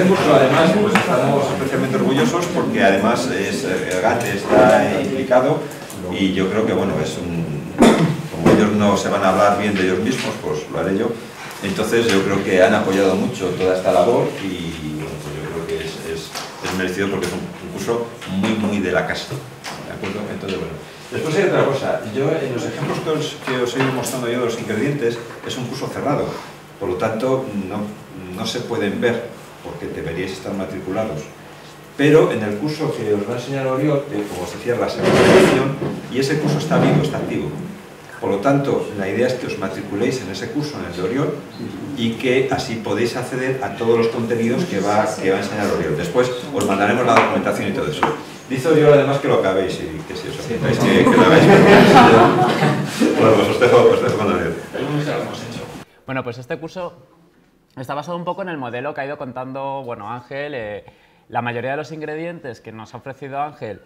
curso, además, pues estamos especialmente orgullosos porque además el GATE está implicado y yo creo que, bueno, como ellos no se van a hablar bien de ellos mismos, pues lo haré yo. Entonces yo creo que han apoyado mucho toda esta labor y bueno, pues yo creo que es merecido porque es un curso muy de la casa, ¿de acuerdo? Entonces, bueno. Después hay otra cosa. Yo, en los ejemplos que os he ido mostrando yo de los ingredientes, es un curso cerrado. Por lo tanto, no se pueden ver porque deberíais estar matriculados. Pero en el curso que os va a enseñar Oriol, como os decía, la segunda edición, y ese curso está vivo, está activo. Por lo tanto, la idea es que os matriculéis en ese curso, en el de Oriol, y que así podéis acceder a todos los contenidos que va a enseñar Oriol. Después os mandaremos la documentación y todo eso. Dice Oriol además que lo acabéis y que si os apuntáis que lo hagáis. Bueno, pues os dejo con Oriol. Bueno, pues este curso está basado un poco en el modelo que ha ido contando, bueno, Ángel. La mayoría de los ingredientes que nos ha ofrecido Ángel,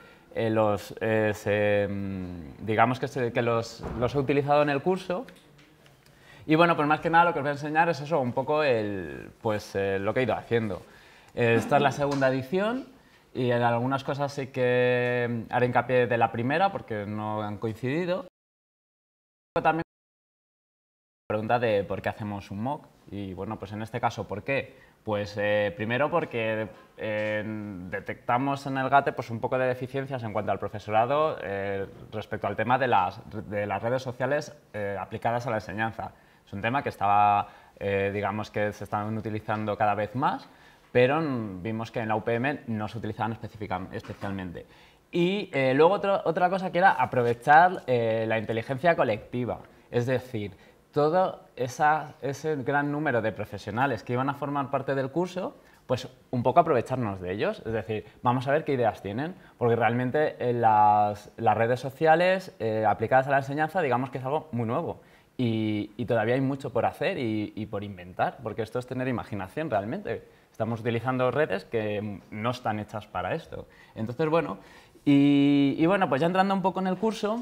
digamos que los he utilizado en el curso. Y bueno, pues más que nada lo que os voy a enseñar es eso, un poco lo que he ido haciendo. Esta es la segunda edición y en algunas cosas sí que haré hincapié de la primera porque no han coincidido. También pregunta de por qué hacemos un mock y bueno, pues en este caso, ¿por qué? Pues primero porque detectamos en el GATE pues, un poco de deficiencias en cuanto al profesorado respecto al tema de las redes sociales aplicadas a la enseñanza. Es un tema que estaba, digamos que se estaban utilizando cada vez más, pero vimos que en la UPM no se utilizaban especialmente. Y luego otra cosa que era aprovechar la inteligencia colectiva, es decir, todo ese gran número de profesionales que iban a formar parte del curso, pues un poco aprovecharnos de ellos, es decir, vamos a ver qué ideas tienen, porque realmente las redes sociales aplicadas a la enseñanza, digamos que es algo muy nuevo y todavía hay mucho por hacer y por inventar, porque esto es tener imaginación realmente. Estamos utilizando redes que no están hechas para esto. Entonces, bueno, y bueno, pues ya entrando un poco en el curso,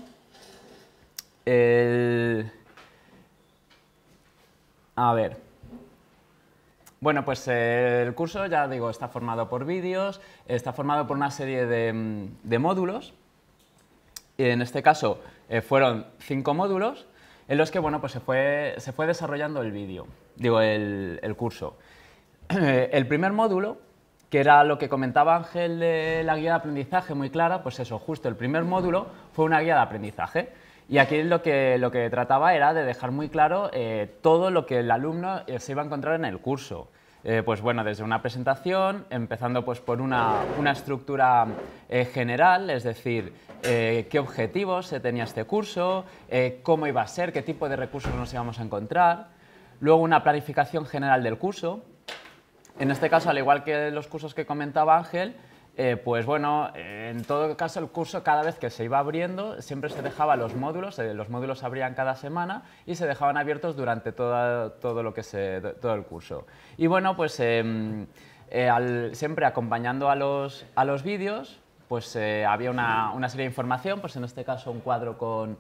a ver, bueno, pues el curso, ya digo, está formado por vídeos, está formado por una serie de módulos. Y en este caso fueron 5 módulos en los que, bueno, pues se fue desarrollando el curso. El primer módulo, que era lo que comentaba Ángel de la guía de aprendizaje muy clara, pues eso, justo el primer módulo fue una guía de aprendizaje. Y aquí lo que trataba era de dejar muy claro todo lo que el alumno se iba a encontrar en el curso. Pues bueno, desde una presentación, empezando pues por una estructura general, es decir, qué objetivos tenía este curso, cómo iba a ser, qué tipo de recursos nos íbamos a encontrar. Luego una planificación general del curso. En este caso, al igual que los cursos que comentaba Ángel, pues bueno, en todo caso el curso cada vez que se iba abriendo siempre se dejaba los módulos se abrían cada semana y se dejaban abiertos durante todo el curso. Y bueno, pues siempre acompañando a los vídeos, pues había una serie de información, pues en este caso un cuadro con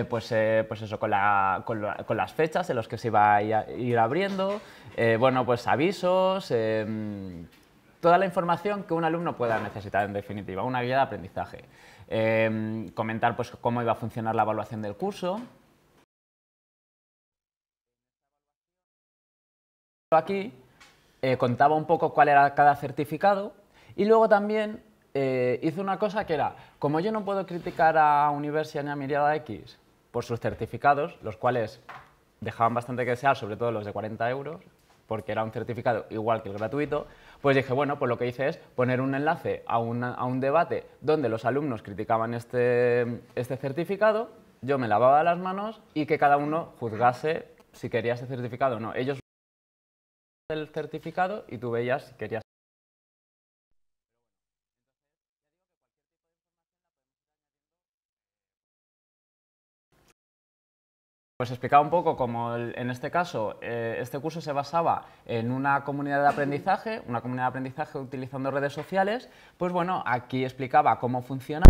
las fechas en las que se iba a ir abriendo, bueno, pues avisos, toda la información que un alumno pueda necesitar, en definitiva, una guía de aprendizaje. Comentar pues, cómo iba a funcionar la evaluación del curso. Aquí contaba un poco cuál era cada certificado y luego también hice una cosa que era, como yo no puedo criticar a Universia ni a Mirada X por sus certificados, los cuales dejaban bastante que desear, sobre todo los de 40 euros, porque era un certificado igual que el gratuito, pues dije, bueno, pues lo que hice es poner un enlace a un debate donde los alumnos criticaban este certificado, yo me lavaba las manos y que cada uno juzgase si quería ese certificado o no. Ellos el certificado y tú veías si querías. Pues explicaba un poco cómo en este caso este curso se basaba en una comunidad de aprendizaje utilizando redes sociales, pues bueno, aquí explicaba cómo funciona.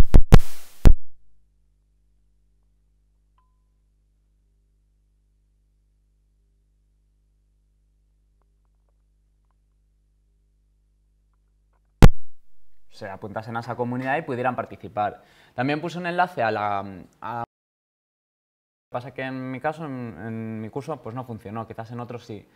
se apuntasen a esa comunidad y pudieran participar. También puse un enlace a la... Lo que pasa que en mi caso, en mi curso, pues no funcionó, quizás en otros sí.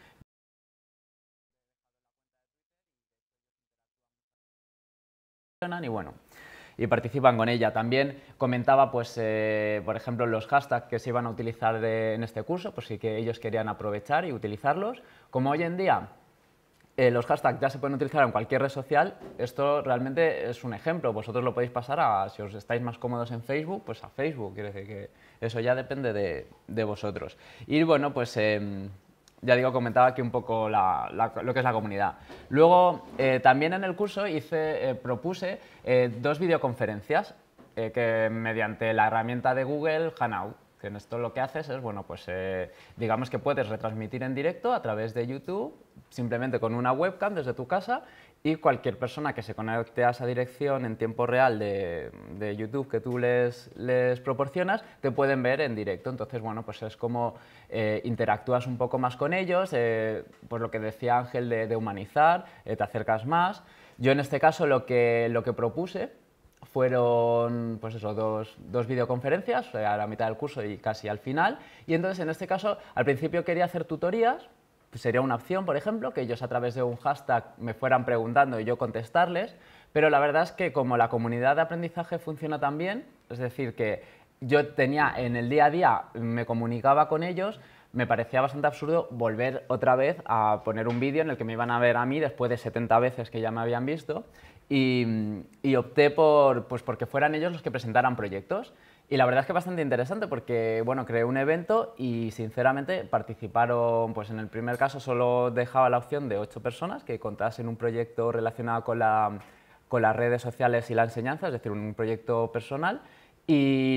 Y bueno, y participan con ella. También comentaba, pues, por ejemplo, los hashtags que se iban a utilizar en este curso, pues sí que ellos querían aprovechar y utilizarlos. Como hoy en día los hashtags ya se pueden utilizar en cualquier red social, esto realmente es un ejemplo. Vosotros lo podéis pasar a, si os estáis más cómodos en Facebook, pues a Facebook. Quiere decir que eso ya depende de vosotros. Y bueno, pues ya digo, comentaba aquí un poco lo que es la comunidad. Luego, también en el curso propuse 2 videoconferencias que mediante la herramienta de Google Hangout. Que en esto lo que haces es, bueno, pues digamos que puedes retransmitir en directo a través de YouTube, simplemente con una webcam desde tu casa, y cualquier persona que se conecte a esa dirección en tiempo real de YouTube que tú les proporcionas, te pueden ver en directo. Entonces, bueno, pues es como interactúas un poco más con ellos, pues lo que decía Ángel de humanizar, te acercas más. Yo en este caso lo que propuse fueron, pues eso, dos videoconferencias a la mitad del curso y casi al final. Y entonces, en este caso, al principio quería hacer tutorías, pues sería una opción, por ejemplo, que ellos a través de un hashtag me fueran preguntando y yo contestarles, pero la verdad es que como la comunidad de aprendizaje funciona tan bien, es decir, que yo tenía en el día a día, me comunicaba con ellos, me parecía bastante absurdo volver otra vez a poner un vídeo en el que me iban a ver a mí después de 70 veces que ya me habían visto, y opté porque fueran ellos los que presentaran proyectos. Y la verdad es que es bastante interesante porque, bueno, creé un evento y sinceramente participaron, pues en el primer caso solo dejaba la opción de 8 personas que contasen un proyecto relacionado con las redes sociales y la enseñanza, es decir, un proyecto personal. Y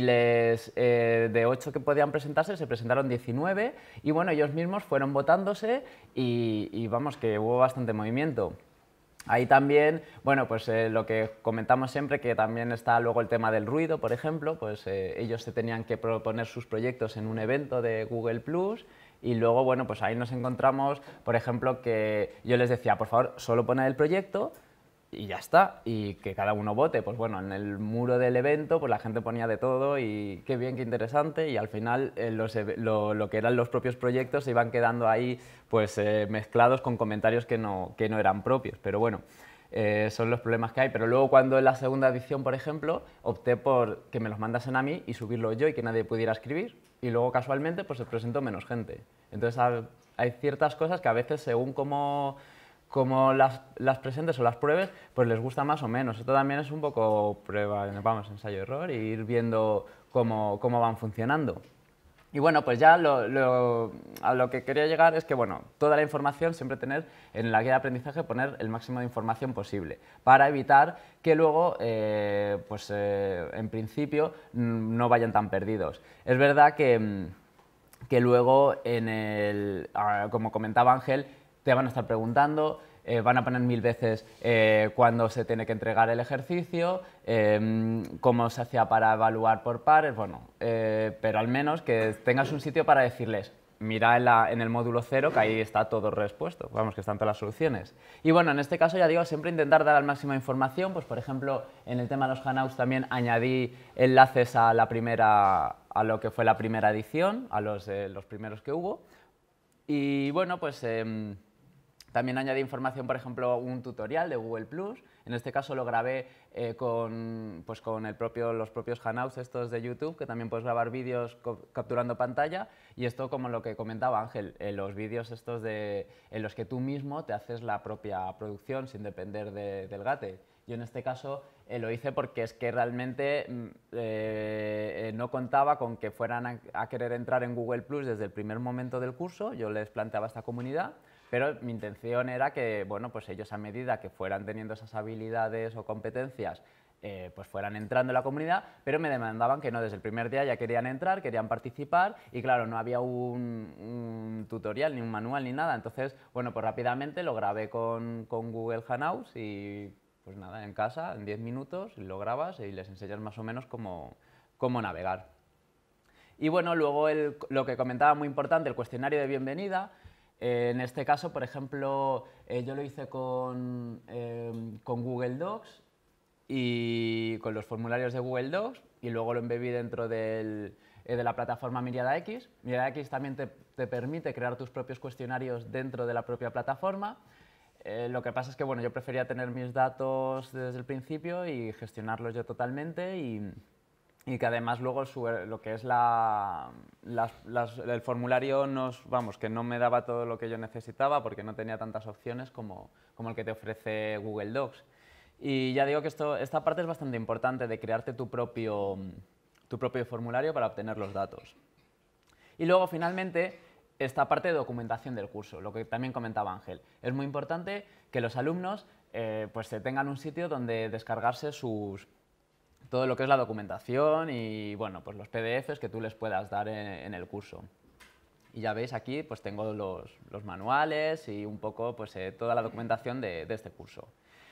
de 8 que podían presentarse, se presentaron 19 y bueno, ellos mismos fueron votándose y vamos, que hubo bastante movimiento. Ahí también, bueno, pues lo que comentamos siempre, que también está luego el tema del ruido, por ejemplo, pues ellos se tenían que proponer sus proyectos en un evento de Google Plus y luego, bueno, pues ahí nos encontramos, por ejemplo, que yo les decía, por favor, solo poned el proyecto y ya está, y que cada uno vote. Pues bueno, en el muro del evento pues la gente ponía de todo y qué bien, qué interesante, y al final lo que eran los propios proyectos se iban quedando ahí pues mezclados con comentarios que no eran propios, pero bueno, son los problemas que hay. Pero luego cuando en la segunda edición, por ejemplo, opté por que me los mandasen a mí y subirlo yo y que nadie pudiera escribir, y luego casualmente pues se presentó menos gente. Entonces hay ciertas cosas que a veces según como las presentes o las pruebes, pues les gusta más o menos. Esto también es un poco prueba, vamos, ensayo-error, e ir viendo cómo van funcionando. Y bueno, pues ya a lo que quería llegar es que, bueno, toda la información siempre tener en la guía de aprendizaje, poner el máximo de información posible, para evitar que luego, en principio, no vayan tan perdidos. Es verdad que luego, como comentaba Ángel, te van a estar preguntando, van a poner 1000 veces cuándo se tiene que entregar el ejercicio, cómo se hacía para evaluar por pares, bueno, pero al menos que tengas un sitio para decirles, mira en el módulo 0 que ahí está todo respuesto, vamos, que están todas las soluciones. Y bueno, en este caso ya digo, siempre intentar dar al máximo de información, pues por ejemplo, en el tema de los Hangouts también añadí enlaces a lo que fue la primera edición, a los primeros que hubo. Y bueno, pues también añadí información, por ejemplo, un tutorial de Google Plus. En este caso lo grabé con los propios Hangouts estos de YouTube, que también puedes grabar vídeos capturando pantalla. Y esto, como lo que comentaba Ángel, los vídeos estos en los que tú mismo te haces la propia producción sin depender del Gate. Yo en este caso lo hice porque es que realmente no contaba con que fueran a querer entrar en Google Plus desde el primer momento del curso. Yo les planteaba esta comunidad, pero mi intención era que, bueno, pues ellos, a medida que fueran teniendo esas habilidades o competencias, pues fueran entrando en la comunidad, pero me demandaban que no, desde el primer día ya querían entrar, querían participar, y claro, no había un tutorial, ni un manual, ni nada. Entonces, bueno, pues rápidamente lo grabé con Google Hangouts y pues nada, en casa, en 10 minutos, lo grabas y les enseñas más o menos cómo navegar. Y bueno, luego lo que comentaba muy importante, el cuestionario de bienvenida. En este caso, por ejemplo, yo lo hice con Google Docs. y con los formularios de Google Docs, y luego lo embebí dentro de la plataforma MiriadaX. MiriadaX también te permite crear tus propios cuestionarios dentro de la propia plataforma. Lo que pasa es que bueno, yo prefería tener mis datos desde el principio y gestionarlos yo totalmente, y que además luego lo que es el formulario que no me daba todo lo que yo necesitaba porque no tenía tantas opciones como el que te ofrece Google Docs. Y ya digo que esta parte es bastante importante, de crearte tu propio formulario para obtener los datos. Y luego, finalmente, esta parte de documentación del curso, lo que también comentaba Ángel. Es muy importante que los alumnos pues tengan un sitio donde descargarse todo lo que es la documentación y bueno, pues los PDFs que tú les puedas dar en el curso. Y ya veis aquí, pues tengo los manuales y un poco pues, toda la documentación de este curso.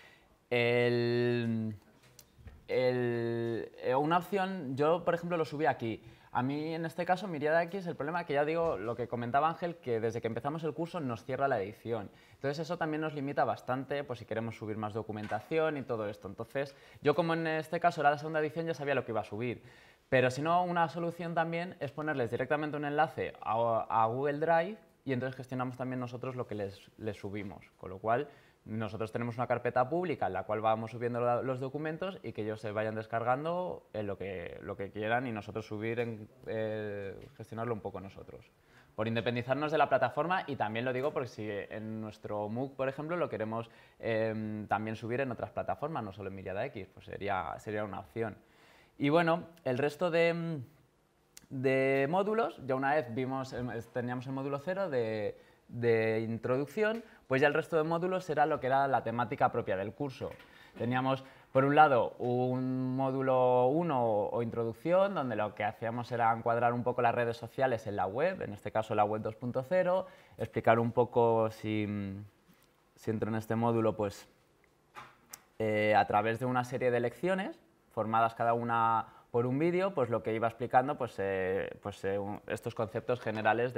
Una opción, yo por ejemplo lo subí aquí. A mí en este caso MiriadaX, el problema que ya digo, lo que comentaba Ángel, que desde que empezamos el curso nos cierra la edición. Entonces eso también nos limita bastante, pues si queremos subir más documentación y todo esto. Entonces yo, como en este caso era la segunda edición, ya sabía lo que iba a subir. Pero si no, una solución también es ponerles directamente un enlace a Google Drive, y entonces gestionamos también nosotros lo que les subimos. Con lo cual nosotros tenemos una carpeta pública en la cual vamos subiendo los documentos y que ellos se vayan descargando lo que quieran, y nosotros gestionarlo un poco nosotros. Por independizarnos de la plataforma, y también lo digo porque si en nuestro MOOC, por ejemplo, lo queremos también subir en otras plataformas, no solo en MiriadaX, pues sería una opción. Y bueno, el resto de módulos, ya una vez teníamos el módulo 0 de introducción, pues ya el resto de módulos era lo que era la temática propia del curso. Teníamos, por un lado, un módulo 1 o introducción, donde lo que hacíamos era encuadrar un poco las redes sociales en la web, en este caso la web 2.0, explicar un poco, si entro en este módulo, pues a través de una serie de lecciones, formadas cada una por un vídeo, pues lo que iba explicando, estos conceptos generales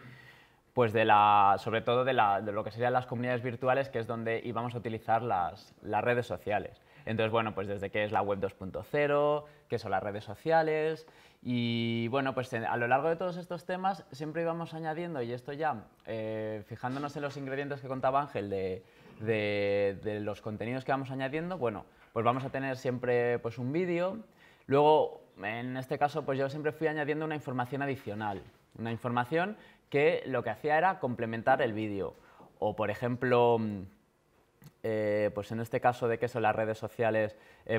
sobre todo de lo que serían las comunidades virtuales, que es donde íbamos a utilizar las redes sociales. Entonces, bueno, pues desde qué es la web 2.0, qué son las redes sociales, y bueno, pues a lo largo de todos estos temas siempre íbamos añadiendo, y esto ya fijándonos en los ingredientes que contaba Ángel de los contenidos que vamos añadiendo, bueno, pues vamos a tener siempre pues un vídeo. Luego, en este caso, pues yo siempre fui añadiendo una información adicional, una información que lo que hacía era complementar el vídeo. O, por ejemplo, pues en este caso de qué son las redes sociales,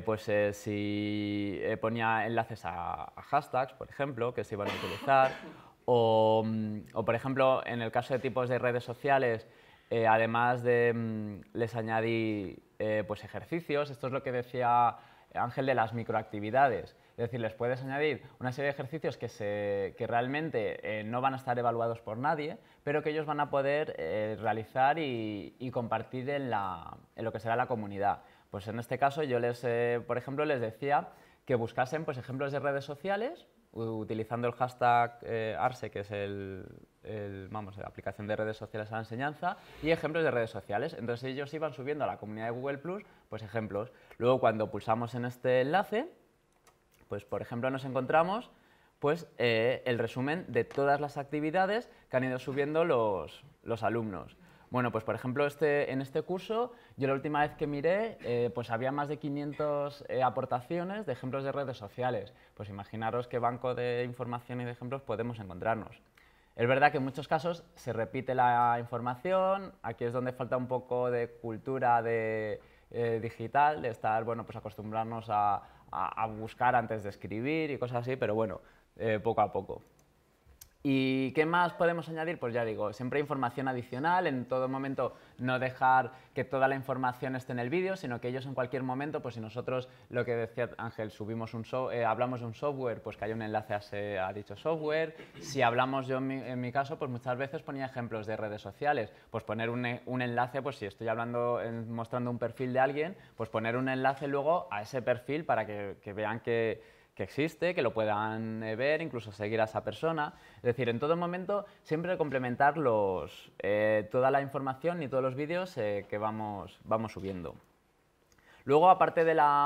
si ponía enlaces a hashtags, por ejemplo, que se iban a utilizar. O, por ejemplo, en el caso de tipos de redes sociales, además les añadí pues ejercicios. Esto es lo que decía Ángel de las microactividades. Es decir, les puedes añadir una serie de ejercicios que realmente no van a estar evaluados por nadie, pero que ellos van a poder realizar y compartir en lo que será la comunidad. Pues en este caso yo por ejemplo, les decía que buscasen pues, ejemplos de redes sociales utilizando el hashtag ARSE, que es la aplicación de redes sociales a la enseñanza, y ejemplos de redes sociales. Entonces ellos iban subiendo a la comunidad de Google+, pues ejemplos. Luego, cuando pulsamos en este enlace, pues por ejemplo nos encontramos pues, el resumen de todas las actividades que han ido subiendo los alumnos. Bueno, pues por ejemplo en este curso, yo la última vez que miré, pues había más de 500 aportaciones de ejemplos de redes sociales. Pues imaginaros qué banco de información y de ejemplos podemos encontrarnos. Es verdad que en muchos casos se repite la información, aquí es donde falta un poco de cultura digital, de estar, bueno, pues acostumbrarnos a buscar antes de escribir y cosas así, pero bueno, poco a poco. ¿Y qué más podemos añadir? Pues ya digo, siempre información adicional, en todo momento no dejar que toda la información esté en el vídeo, sino que ellos en cualquier momento, pues si nosotros, lo que decía Ángel, hablamos de un software, pues que haya un enlace a dicho software. Si hablamos, yo en mi caso, pues muchas veces ponía ejemplos de redes sociales, pues poner un enlace, pues si estoy mostrando un perfil de alguien, pues poner un enlace luego a ese perfil para que vean que existe, que lo puedan ver, incluso seguir a esa persona. Es decir, en todo momento siempre complementar toda la información y todos los vídeos que vamos subiendo. Luego, aparte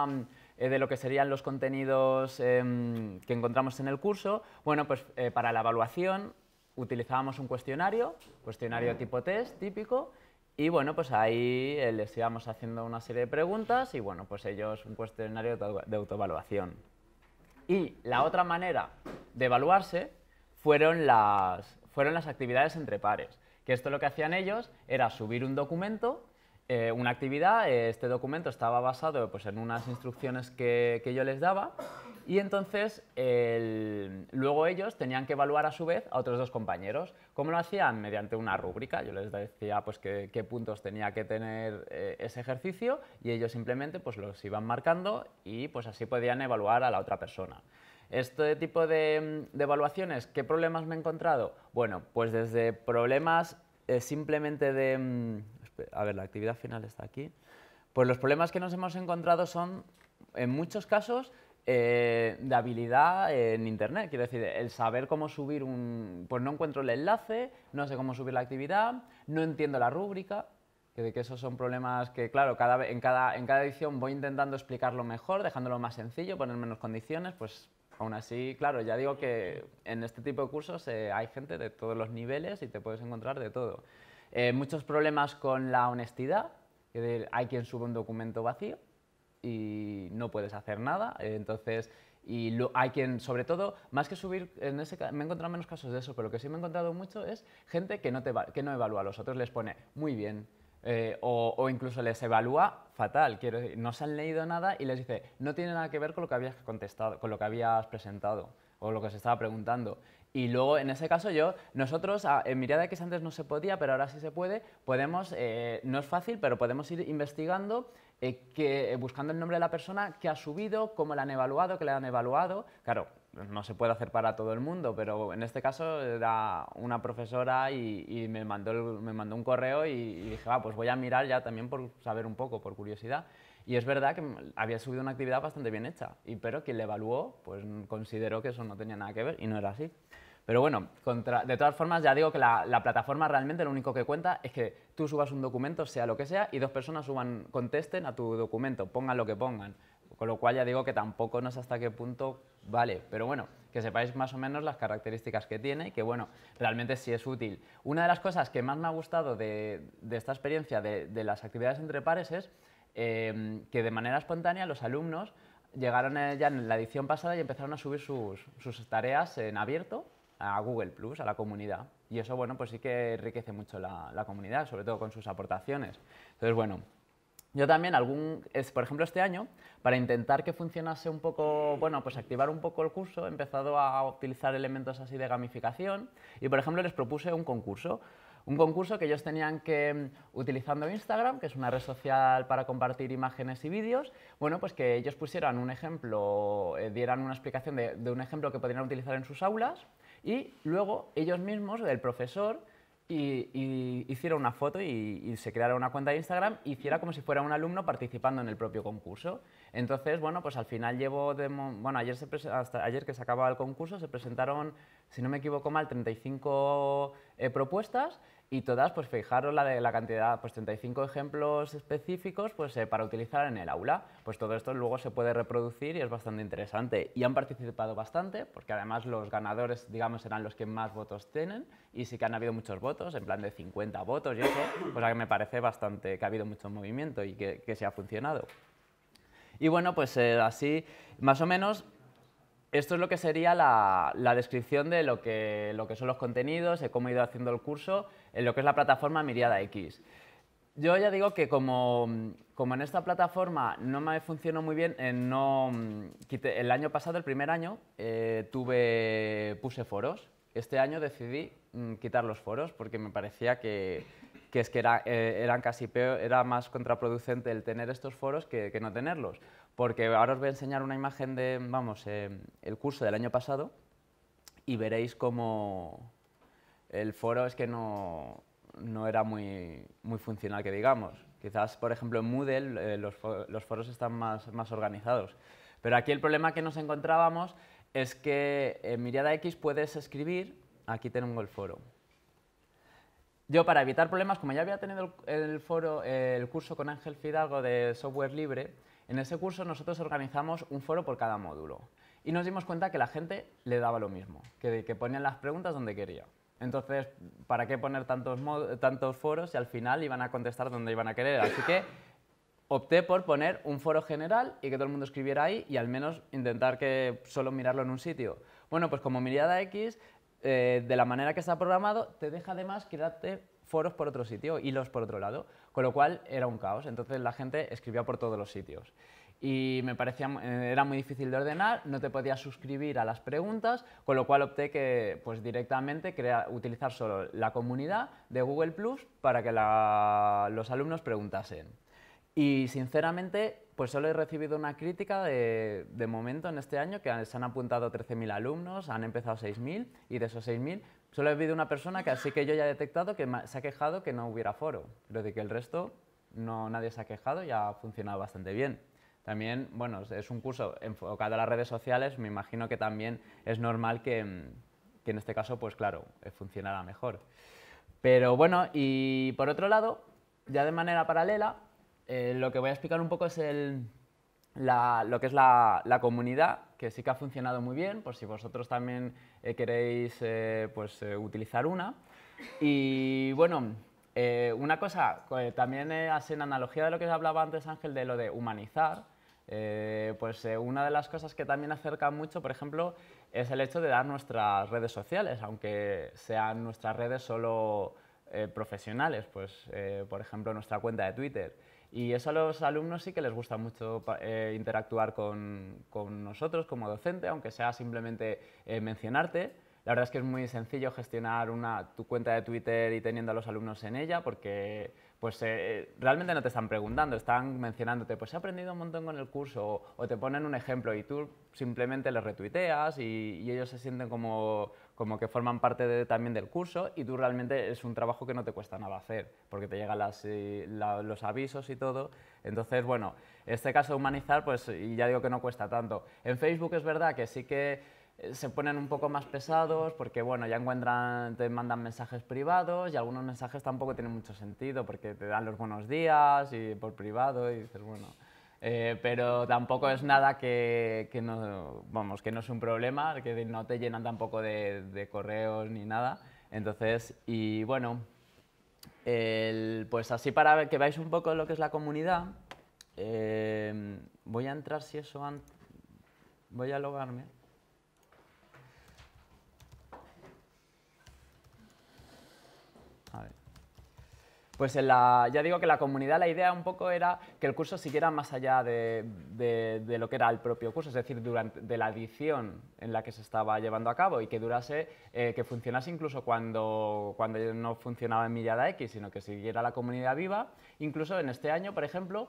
de lo que serían los contenidos que encontramos en el curso, bueno, pues para la evaluación utilizábamos un cuestionario tipo test típico, y bueno, pues ahí les íbamos haciendo una serie de preguntas y bueno, pues ellos un cuestionario de autoevaluación. Y la otra manera de evaluarse fueron las actividades entre pares, que esto lo que hacían ellos era subir un documento, una actividad. Este documento estaba basado pues, en unas instrucciones que yo les daba, y entonces luego ellos tenían que evaluar a su vez a otros dos compañeros. ¿Cómo lo hacían? Mediante una rúbrica. Yo les decía pues, qué puntos tenía que tener ese ejercicio, y ellos simplemente pues, los iban marcando y pues, así podían evaluar a la otra persona. Este tipo de evaluaciones, ¿qué problemas me he encontrado? Bueno, pues desde problemas simplemente de... a ver, la actividad final está aquí. Pues los problemas que nos hemos encontrado son, en muchos casos, de habilidad en Internet. Quiero decir, el saber cómo subir pues no encuentro el enlace, no sé cómo subir la actividad, no entiendo la rúbrica. Que esos son problemas que, claro, en cada edición voy intentando explicarlo mejor, dejándolo más sencillo, poner menos condiciones, pues aún así, claro, ya digo que en este tipo de cursos hay gente de todos los niveles y te puedes encontrar de todo. Muchos problemas con la honestidad, es decir, hay quien sube un documento vacío y no puedes hacer nada, entonces... hay quien, sobre todo, más que subir, me he encontrado menos casos de eso, pero lo que sí me he encontrado mucho es gente que no evalúa a los otros, les pone muy bien, o incluso les evalúa fatal, quiero decir, no se han leído nada y les dice, no tiene nada que ver con lo que habías contestado, con lo que habías presentado o lo que se estaba preguntando. Y luego, en ese caso, nosotros, en Miriada X antes no se podía, pero ahora sí se puede, podemos, no es fácil, pero podemos ir investigando, buscando el nombre de la persona, qué ha subido, cómo la han evaluado, qué le han evaluado. Claro, no se puede hacer para todo el mundo, pero en este caso era una profesora y me mandó un correo y dije, pues voy a mirar ya también por saber un poco, por curiosidad. Y es verdad que había subido una actividad bastante bien hecha, pero quien le evaluó pues consideró que eso no tenía nada que ver y no era así. Pero bueno, de todas formas ya digo que la plataforma realmente lo único que cuenta es que tú subas un documento, sea lo que sea, y dos personas contesten a tu documento, pongan lo que pongan. Con lo cual ya digo que tampoco no sé hasta qué punto vale, pero bueno, que sepáis más o menos las características que tiene y que bueno, realmente sí es útil. Una de las cosas que más me ha gustado de esta experiencia de las actividades entre pares es que de manera espontánea los alumnos llegaron ya en la edición pasada y empezaron a subir sus tareas en abierto a Google+, a la comunidad. Y eso, bueno, pues sí que enriquece mucho la comunidad, sobre todo con sus aportaciones. Entonces, bueno, yo también, por ejemplo, este año, para intentar que funcionase un poco, bueno, pues activar un poco el curso, he empezado a utilizar elementos así de gamificación y, por ejemplo, les propuse un concurso. Un concurso que ellos tenían que, utilizando Instagram, que es una red social para compartir imágenes y vídeos, bueno, pues que ellos pusieran un ejemplo, dieran una explicación de un ejemplo que podrían utilizar en sus aulas y luego ellos mismos, el profesor, hiciera una foto y se creara una cuenta de Instagram y hiciera como si fuera un alumno participando en el propio concurso. Entonces, bueno, pues al final hasta ayer que se acababa el concurso se presentaron, si no me equivoco mal, 35 propuestas y todas pues fijaron la cantidad, pues 35 ejemplos específicos pues, para utilizar en el aula. Pues todo esto luego se puede reproducir y es bastante interesante. Y han participado bastante, porque además los ganadores, digamos, eran los que más votos tienen y sí que han habido muchos votos, en plan de 50 votos y eso, pues a que me parece bastante que ha habido mucho movimiento y que se ha funcionado. Y bueno, pues así, más o menos, esto es lo que sería la descripción de lo que son los contenidos, de cómo he ido haciendo el curso, en lo que es la plataforma Miriada X. Yo ya digo que como en esta plataforma no me funcionó muy bien, el año pasado, el primer año, puse foros. Este año decidí quitar los foros porque me parecía que eran casi peor, era más contraproducente el tener estos foros que no tenerlos. Porque ahora os voy a enseñar una imagen de, el curso del año pasado y veréis cómo el foro es que no era muy funcional, que digamos. Quizás, por ejemplo, en Moodle los foros están más organizados. Pero aquí el problema que nos encontrábamos es que en Miriada X puedes escribir, aquí tengo el foro. Yo, para evitar problemas, como ya había tenido el curso con Ángel Fidalgo de software libre, En ese curso nosotros organizamos un foro por cada módulo y nos dimos cuenta que la gente le daba lo mismo, que ponían las preguntas donde quería. Entonces, ¿para qué poner tantos foros si al final iban a contestar donde iban a querer? Así que opté por poner un foro general y que todo el mundo escribiera ahí y al menos intentar que solo mirarlo en un sitio. Bueno, pues como Mirada X, de la manera que está programado, te deja además crearte foros por otro sitio, hilos por otro lado, con lo cual era un caos. Entonces la gente escribía por todos los sitios. Y me parecía, era muy difícil de ordenar, no te podías suscribir a las preguntas, con lo cual opté que pues, directamente utilizar solo la comunidad de Google Plus para que los alumnos preguntasen. Y sinceramente, pues solo he recibido una crítica de momento en este año, que se han apuntado 13.000 alumnos, han empezado 6.000 y de esos 6.000 solo he habido una persona que así que yo ya he detectado que se ha quejado que no hubiera foro, pero de que el resto nadie se ha quejado y ha funcionado bastante bien. También, bueno, es un curso enfocado a las redes sociales, me imagino que también es normal que en este caso, pues claro, funcionará mejor. Pero bueno, y por otro lado, ya de manera paralela, lo que voy a explicar un poco es lo que es la comunidad, que sí que ha funcionado muy bien, por si vosotros también queréis utilizar una. Y bueno, una cosa, también así en analogía de lo que hablaba antes Ángel, de lo de humanizar, una de las cosas que también acerca mucho, por ejemplo, es el hecho de dar nuestras redes sociales, aunque sean nuestras redes solo profesionales, pues por ejemplo nuestra cuenta de Twitter. Y eso a los alumnos sí que les gusta mucho interactuar con nosotros como docente, aunque sea simplemente mencionarte. La verdad es que es muy sencillo gestionar tu cuenta de Twitter y teniendo a los alumnos en ella, porque pues, realmente no te están preguntando, están mencionándote, pues he aprendido un montón con el curso, o te ponen un ejemplo y tú simplemente les retuiteas y ellos se sienten como que forman parte también del curso, y tú realmente es un trabajo que no te cuesta nada hacer, porque te llegan los avisos y todo. Entonces, bueno, este caso de humanizar, pues y ya digo que no cuesta tanto. En Facebook es verdad que sí que se ponen un poco más pesados porque, bueno, ya te mandan mensajes privados y algunos mensajes tampoco tienen mucho sentido porque te dan los buenos días y por privado y dices, bueno... pero tampoco es nada que no es un problema, que no te llenan tampoco de correos ni nada. Entonces, y bueno, pues así para que veáis un poco lo que es la comunidad, voy a entrar si eso antes, voy a logarme. A ver. Pues ya digo que la comunidad, la idea un poco era que el curso siguiera más allá de lo que era el propio curso, es decir, de la edición en la que se estaba llevando a cabo y que durase, que funcionase incluso cuando no funcionaba en Mirada X, sino que siguiera la comunidad viva. Incluso en este año, por ejemplo,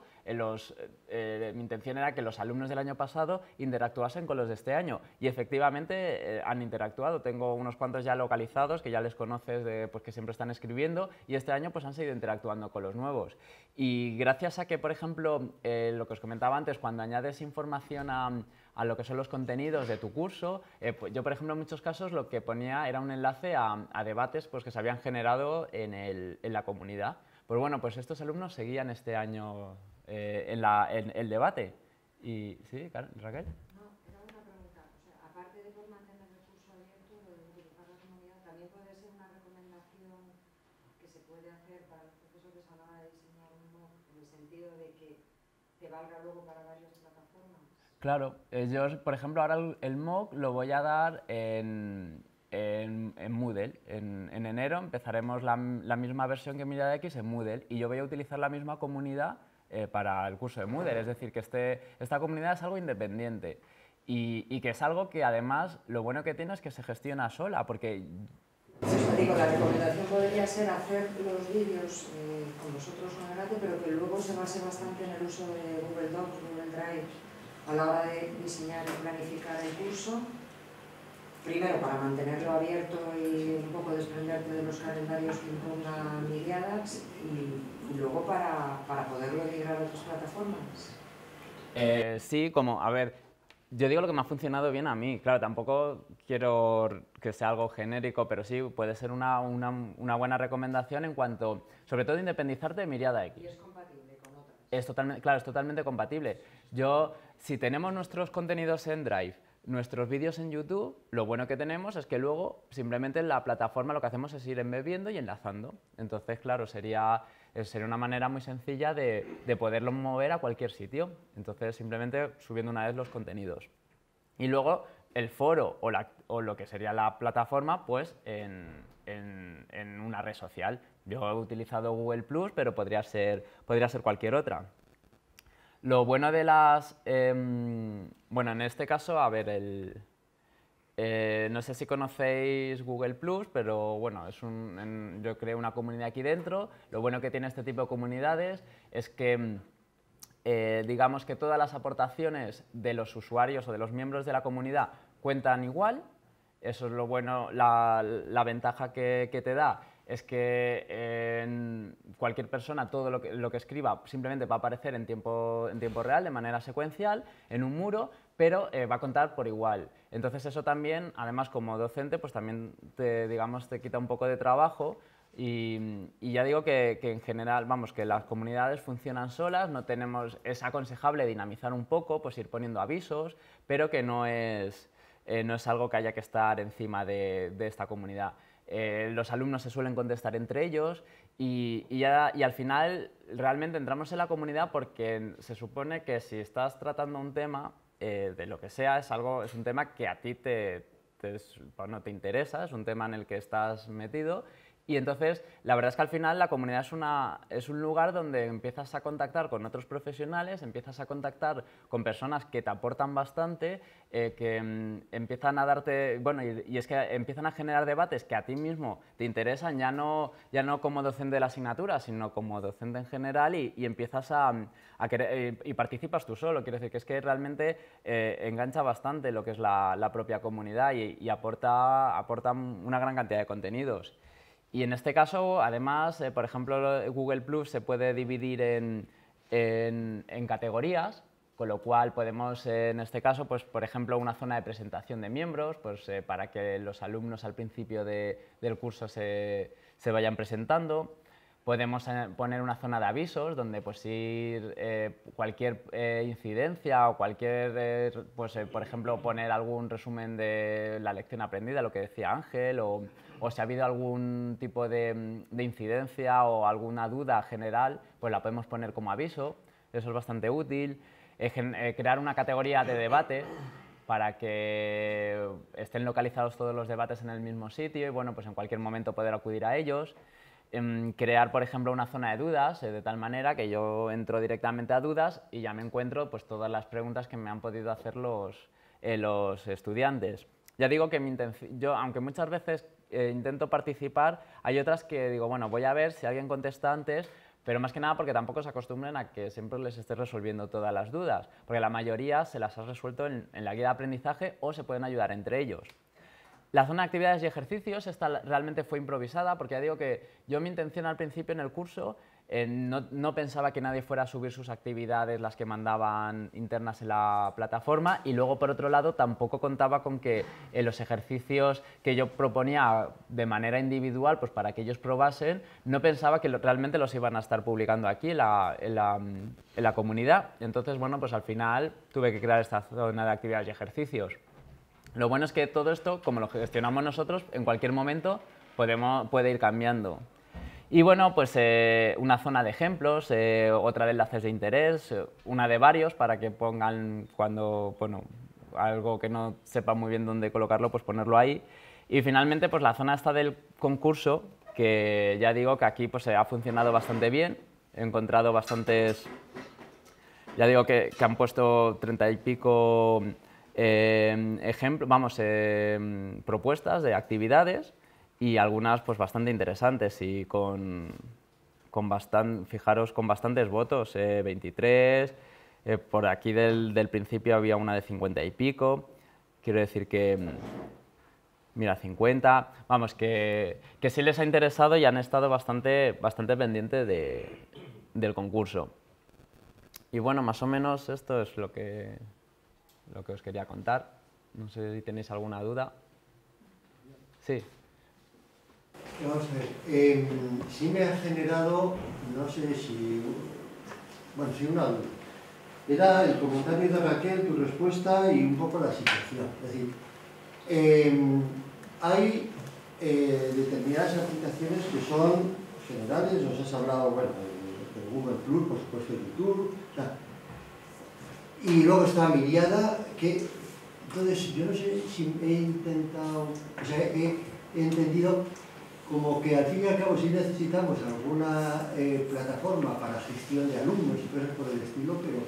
mi intención era que los alumnos del año pasado interactuasen con los de este año y efectivamente han interactuado. Tengo unos cuantos ya localizados que ya les conoces, pues que siempre están escribiendo, y este año pues han seguido interactuando con los nuevos. Y gracias a que, por ejemplo, lo que os comentaba antes, cuando añades información a lo que son los contenidos de tu curso, pues yo, por ejemplo, en muchos casos lo que ponía era un enlace a debates pues, que se habían generado en la comunidad. Pues bueno, pues estos alumnos seguían este año en el debate. Y, ¿sí, Raquel? No, era una pregunta. O sea, aparte de por mantener el curso abierto, lo de utilizar la comunidad, también puede ser una recomendación que se puede hacer para el proceso que se hablaba de diseñar un MOOC, en el sentido de que te valga luego para varias plataformas. Claro, yo, por ejemplo, ahora el MOOC lo voy a dar en Moodle. En enero empezaremos la misma versión que Mirada X en Moodle y yo voy a utilizar la misma comunidad para el curso de Moodle. Es decir, que esta comunidad es algo independiente y que es algo que además lo bueno que tiene es que se gestiona sola, porque... Digo, la recomendación podría ser hacer los vídeos con vosotros en adelante, pero que luego se base bastante en el uso de Google Docs, Google Drive, a la hora de diseñar y planificar el curso. Primero, para mantenerlo abierto y un poco desprenderte de los calendarios que imponga Miriadax, y luego para poderlo migrar a otras plataformas. Sí, a ver, yo digo lo que me ha funcionado bien a mí. Claro, tampoco quiero que sea algo genérico, pero sí puede ser una buena recomendación en cuanto, sobre todo, independizarte de Mirada X. Y es compatible con otras. es totalmente compatible. Si tenemos nuestros contenidos en Drive, nuestros vídeos en YouTube, lo bueno que tenemos es que luego simplemente en la plataforma lo que hacemos es ir embebiendo y enlazando. Entonces, claro, sería una manera muy sencilla de poderlo mover a cualquier sitio. Entonces, simplemente subiendo una vez los contenidos. Y luego el foro o lo que sería la plataforma, pues en una red social. Yo he utilizado Google+, pero podría ser cualquier otra. Lo bueno de bueno, en este caso, a ver, no sé si conocéis Google+, pero bueno, yo creé una comunidad aquí dentro. Lo bueno que tiene este tipo de comunidades es que digamos que todas las aportaciones de los usuarios o de los miembros de la comunidad cuentan igual. Eso es lo bueno, la ventaja que te da es que cualquier persona, todo lo que escriba simplemente va a aparecer en tiempo real, de manera secuencial, en un muro, pero va a contar por igual. Entonces eso también, además como docente, pues también digamos, te quita un poco de trabajo. Y ya digo que en general, vamos, que las comunidades funcionan solas, es aconsejable dinamizar un poco, pues ir poniendo avisos, pero que no es algo que haya que estar encima de esta comunidad. Los alumnos se suelen contestar entre ellos y al final realmente entramos en la comunidad porque se supone que si estás tratando un tema, de lo que sea, es un tema que a ti te interesa, es un tema en el que estás metido. Y entonces, la verdad es que al final la comunidad es un lugar donde empiezas a contactar con otros profesionales, empiezas a contactar con personas que te aportan bastante, que empiezan a darte, bueno, y es que empiezan a generar debates que a ti mismo te interesan, ya no como docente de la asignatura, sino como docente en general, y empiezas a querer, y participas tú solo. Quiero decir que es que realmente engancha bastante lo que es la propia comunidad y aporta una gran cantidad de contenidos. Y en este caso, además, por ejemplo, Google Plus se puede dividir en categorías, con lo cual podemos, en este caso, pues, por ejemplo, una zona de presentación de miembros, pues, para que los alumnos al principio del curso se vayan presentando. Podemos poner una zona de avisos donde pues, cualquier incidencia o cualquier, por ejemplo, poner algún resumen de la lección aprendida, lo que decía Ángel, o si ha habido algún tipo de incidencia o alguna duda general, pues la podemos poner como aviso. Eso es bastante útil. Crear una categoría de debate para que estén localizados todos los debates en el mismo sitio y bueno, pues en cualquier momento poder acudir a ellos. Crear, por ejemplo, una zona de dudas, de tal manera que yo entro directamente a dudas y ya me encuentro pues, todas las preguntas que me han podido hacer los estudiantes. Ya digo que yo, aunque muchas veces intento participar, hay otras que digo, bueno, voy a ver si alguien contesta antes, pero más que nada porque tampoco se acostumbren a que siempre les estés resolviendo todas las dudas, porque la mayoría se las has resuelto en la guía de aprendizaje o se pueden ayudar entre ellos. La zona de actividades y ejercicios, esta realmente fue improvisada, porque ya digo que yo mi intención al principio en el curso no pensaba que nadie fuera a subir sus actividades, las que mandaban internas en la plataforma, y luego por otro lado tampoco contaba con que los ejercicios que yo proponía de manera individual, pues para que ellos probasen, no pensaba que realmente los iban a estar publicando aquí en la comunidad. Entonces, bueno, pues al final tuve que crear esta zona de actividades y ejercicios. Lo bueno es que todo esto, como lo gestionamos nosotros, en cualquier momento puede ir cambiando. Y bueno, pues una zona de ejemplos, otra de enlaces de interés, una de varios para que pongan cuando, bueno, algo que no sepa muy bien dónde colocarlo, pues ponerlo ahí. Y finalmente, pues la zona esta del concurso, que ya digo que aquí pues ha funcionado bastante bien. He encontrado bastantes, ya digo que han puesto 30 y pico propuestas de actividades y algunas pues bastante interesantes y fijaros, con bastantes votos, 23, por aquí del principio había una de 50 y pico, quiero decir que, mira, 50, vamos, que sí les ha interesado y han estado bastante pendientes del concurso. Y bueno, más o menos esto es lo que os quería contar. No sé si tenéis alguna duda. Sí. Vamos a ver, sí me ha generado, no sé si bueno, sí, una duda. Era el comentario de Raquel, tu respuesta y un poco la situación. Es decir, hay determinadas aplicaciones que son generales, nos has hablado, bueno, de Google Plus, por supuesto, de YouTube, o sea, y luego está Miriada, que, entonces, yo no sé si he intentado, o sea, he entendido como que al fin y al cabo sí necesitamos alguna plataforma para gestión de alumnos y cosas por el estilo, pero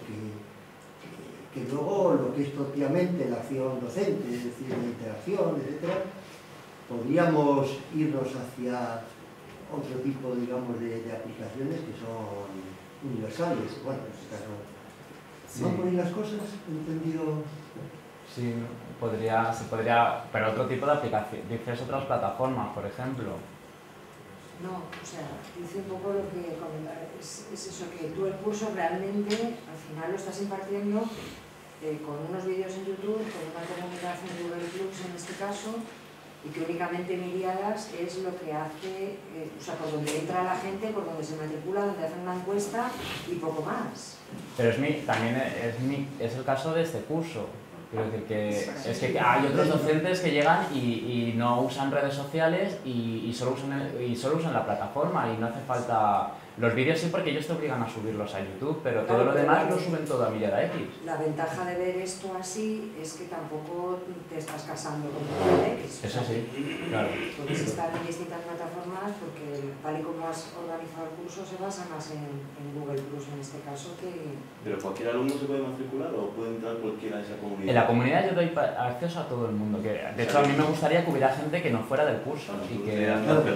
que luego lo que es propiamente la acción docente, es decir, la interacción, etcétera, podríamos irnos hacia otro tipo, digamos, de aplicaciones que son universales. Bueno, en este caso, ¿van por ahí las cosas? ¿He entendido? Sí, se podría, pero otro tipo de aplicación, dices otras plataformas, por ejemplo. No, o sea, dice un poco lo que comentar, es eso, que tú el curso realmente al final lo estás impartiendo con unos vídeos en YouTube, con una comunidad en Google Plus en este caso, y que únicamente Miriadas es lo que hace, o sea, por donde entra la gente, por donde se matricula, donde hacen una encuesta y poco más. Pero también es el caso de este curso. Quiero decir que hay otros docentes que llegan y no usan redes sociales y solo usan la plataforma y no hace falta... Los vídeos sí, porque ellos te obligan a subirlos a YouTube, pero todo lo demás lo suben todo a Miriada X. La ventaja de ver esto así es que tampoco te estás casando con Miriada X. Eso sí, claro. Puedes estar en distintas plataformas porque tal y como has organizado el curso se basa más en Google Plus en este caso que... ¿Pero cualquier alumno se puede matricular o puede entrar cualquiera de esa comunidad? En la comunidad yo doy acceso a todo el mundo. De hecho, a mí me gustaría que hubiera gente que no fuera del curso y que...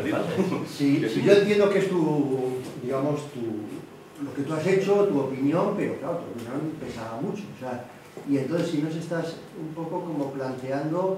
Si yo entiendo que es digamos, lo que tú has hecho, tu opinión, pero claro, tu opinión pesa mucho. O sea, y entonces si nos estás un poco como planteando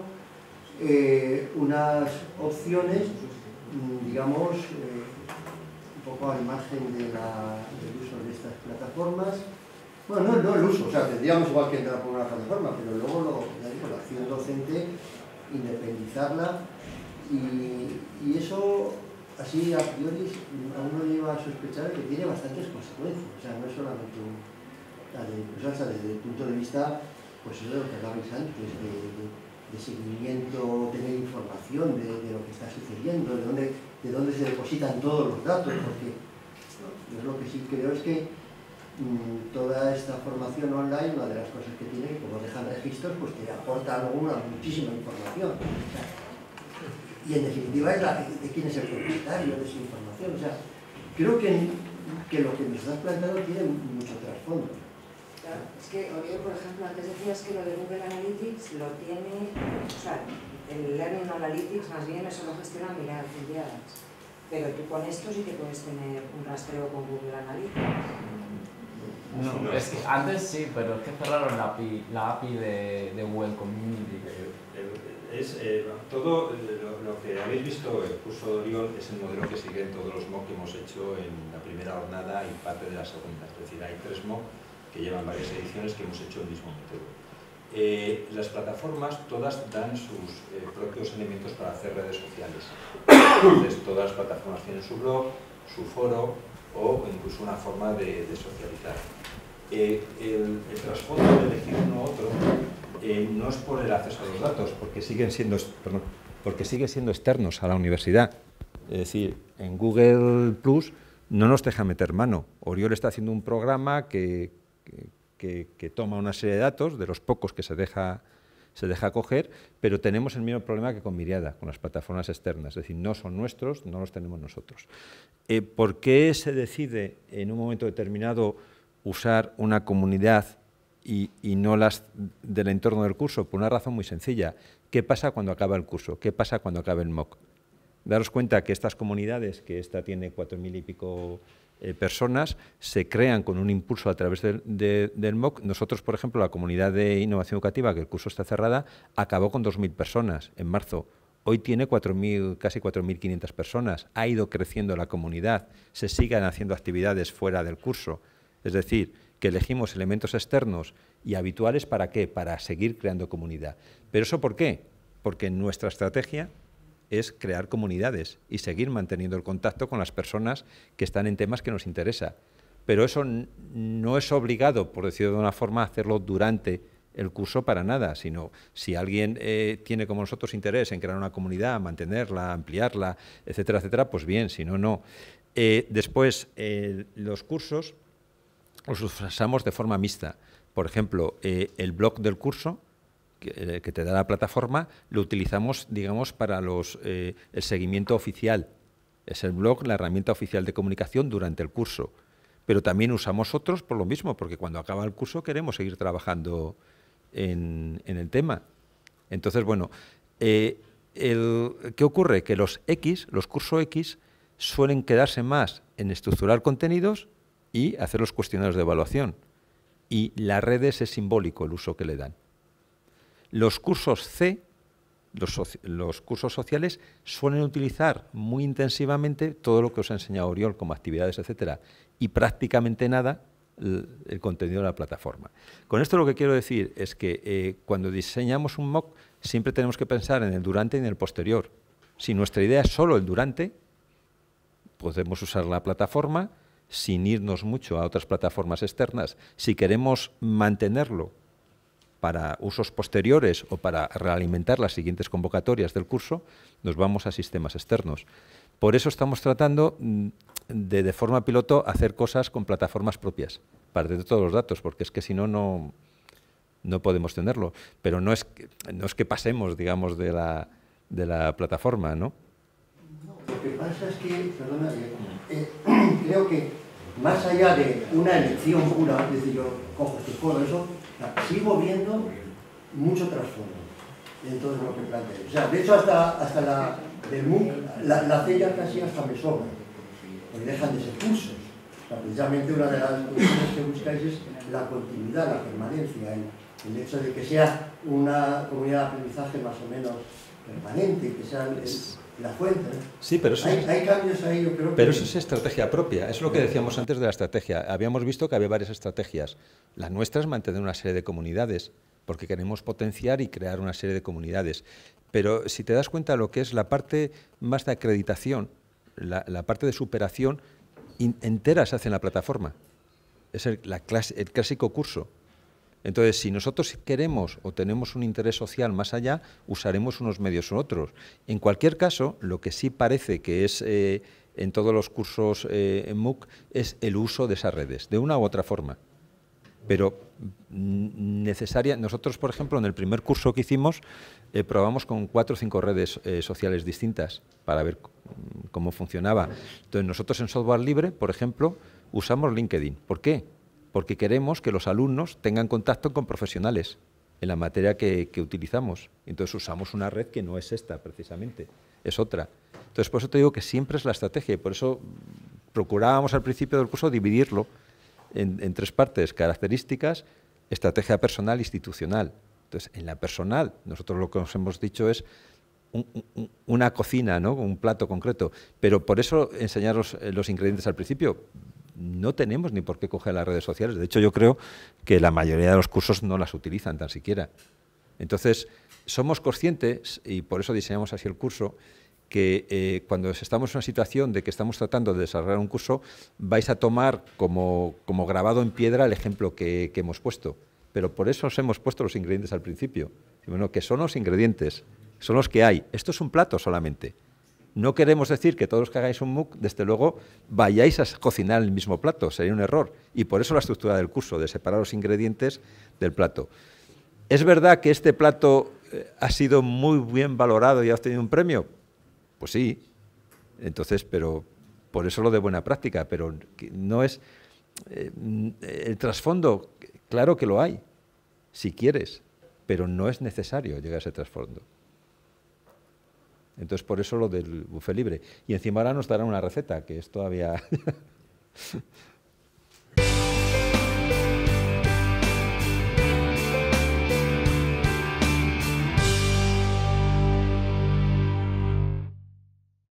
unas opciones, digamos, un poco al margen del uso de estas plataformas. Bueno, no el uso, o sea, tendríamos igual que entrar por una plataforma, pero luego la acción docente, independizarla y eso... Así, a priori, a uno lleva a sospechar que tiene bastantes consecuencias. O sea, no es solamente desde el punto de vista, pues eso de lo que hablabais antes, de seguimiento, tener información de lo que está sucediendo, de dónde se depositan todos los datos, porque yo lo que sí creo es que toda esta formación online, una de las cosas que tiene, como dejan registros, pues te aporta muchísima información. O sea, y en definitiva es de quién es el propietario de esa información. O sea, creo que lo que nos estás planteando tiene mucho trasfondo. Claro, es que Oriol, por ejemplo, antes decías que lo de Google Analytics lo tiene, o sea, el Learning Analytics más bien eso lo gestiona Miriadas, pero tú con esto sí que puedes tener un rastreo con Google Analytics. No, es que antes sí, pero es que cerraron la API de Google Community. Todo lo que habéis visto, el curso de Oriol es el modelo que siguen todos los MOOC que hemos hecho en la primera jornada y parte de la segunda. Es decir, hay 3 MOOC que llevan varias ediciones que hemos hecho el mismo método. Las plataformas todas dan sus propios elementos para hacer redes sociales. Entonces, todas las plataformas tienen su blog, su foro o incluso una forma de socializar. El trasfondo de elegir uno u otro no es por el acceso a los datos, porque siguen siendo externos a la universidad. Es decir, en Google Plus no nos deja meter mano. Oriol está haciendo un programa que toma una serie de datos, de los pocos que se deja coger, pero tenemos el mismo problema que con Miriada, con las plataformas externas. Es decir, no son nuestros, no los tenemos nosotros. ¿Por qué se decide en un momento determinado usar una comunidad y no las del entorno del curso? Por una razón muy sencilla. ¿Qué pasa cuando acaba el curso? ¿Qué pasa cuando acabe el MOOC? Daros cuenta que estas comunidades, que esta tiene 4.000 y pico personas, se crean con un impulso a través del MOOC. Nosotros, por ejemplo, la comunidad de innovación educativa, que el curso está cerrada, acabó con 2.000 personas en marzo. Hoy tiene casi 4.500 personas. Ha ido creciendo la comunidad. Se siguen haciendo actividades fuera del curso. Es decir, que elegimos elementos externos y habituales, ¿para qué? Para seguir creando comunidad. ¿Pero eso por qué? Porque nuestra estrategia es crear comunidades y seguir manteniendo el contacto con las personas que están en temas que nos interesan. pero eso no es obligado, por decirlo de una forma, hacerlo durante el curso para nada, sino si alguien tiene como nosotros interés en crear una comunidad, mantenerla, ampliarla, etcétera, etcétera, pues bien, si no, no. Después, los cursos los usamos de forma mixta. Por ejemplo, el blog del curso que te da la plataforma lo utilizamos, digamos, para el seguimiento oficial. Es el blog la herramienta oficial de comunicación durante el curso. Pero también usamos otros por lo mismo, porque cuando acaba el curso queremos seguir trabajando en el tema. Entonces, bueno, ¿qué ocurre? Que los cursos X, suelen quedarse más en estructurar contenidos y hacer los cuestionarios de evaluación. Y las redes es simbólico el uso que le dan. Los cursos C, los cursos sociales, suelen utilizar muy intensivamente todo lo que os ha enseñado Oriol como actividades, etcétera, y prácticamente nada el contenido de la plataforma. Con esto lo que quiero decir es que cuando diseñamos un MOOC siempre tenemos que pensar en el durante y en el posterior. Si nuestra idea es solo el durante, podemos usar la plataforma sin irnos mucho a otras plataformas externas. Si queremos mantenerlo para usos posteriores o para realimentar las siguientes convocatorias del curso, nos vamos a sistemas externos. Por eso estamos tratando de forma piloto hacer cosas con plataformas propias, para tener todos los datos, porque es que si no, no podemos tenerlo. Pero no es que pasemos, digamos, de la plataforma, ¿no? Lo que pasa es que, perdona, creo que más allá de una elección pura, es decir, yo cojo este foro, eso, sigo viendo mucho trasfondo en todo lo que planteo. O sea, de hecho, hasta la del MOOC, la C ya casi hasta me sobra, porque dejan de ser cursos. O sea, precisamente una de las cuestiones que buscáis es la continuidad, la permanencia, el hecho de que sea una comunidad de aprendizaje más o menos permanente, que sea la fuente. Sí, pero eso hay cambios ahí, yo creo. Pero eso es estrategia propia, es lo que decíamos antes de la estrategia. Habíamos visto que había varias estrategias. La nuestra es mantener una serie de comunidades, porque queremos potenciar y crear una serie de comunidades. Pero si te das cuenta, lo que es la parte más de acreditación, la parte de superación, entera se hace en la plataforma. Es el clásico curso. Entonces, si nosotros queremos o tenemos un interés social más allá, usaremos unos medios u otros. En cualquier caso, lo que sí parece que es en todos los cursos en MOOC es el uso de esas redes, de una u otra forma. Pero nosotros, por ejemplo, en el primer curso que hicimos, probamos con 4 o 5 redes sociales distintas para ver cómo funcionaba. Entonces, nosotros en software libre, por ejemplo, usamos LinkedIn. ¿Por qué? Porque queremos que los alumnos tengan contacto con profesionales en la materia que utilizamos. Entonces usamos una red que no es esta, precisamente, es otra. Entonces, por eso te digo que siempre es la estrategia, y por eso procurábamos al principio del curso dividirlo en 3 partes: características, estrategia personal e institucional. Entonces, en la personal, nosotros lo que nos hemos dicho es una cocina, ¿no?, un plato concreto, pero por eso enseñaros los ingredientes al principio. No tenemos ni por qué coger las redes sociales. De hecho, yo creo que la mayoría de los cursos no las utilizan tan siquiera. Entonces, somos conscientes, y por eso diseñamos así el curso, que cuando estamos en una situación de que estamos tratando de desarrollar un curso, vais a tomar como grabado en piedra el ejemplo que hemos puesto. Pero por eso os hemos puesto los ingredientes al principio. Bueno, que son los ingredientes, son los que hay. Esto es un plato solamente. No queremos decir que todos los que hagáis un MOOC, desde luego, vayáis a cocinar el mismo plato, sería un error. Y por eso la estructura del curso, de separar los ingredientes del plato. ¿Es verdad que este plato ha sido muy bien valorado y ha obtenido un premio? Pues sí. Entonces, pero por eso lo de buena práctica, pero no es... el trasfondo, claro que lo hay, si quieres, pero no es necesario llegar a ese trasfondo. Entonces, por eso lo del buffet libre. Y encima ahora nos darán una receta, que es todavía...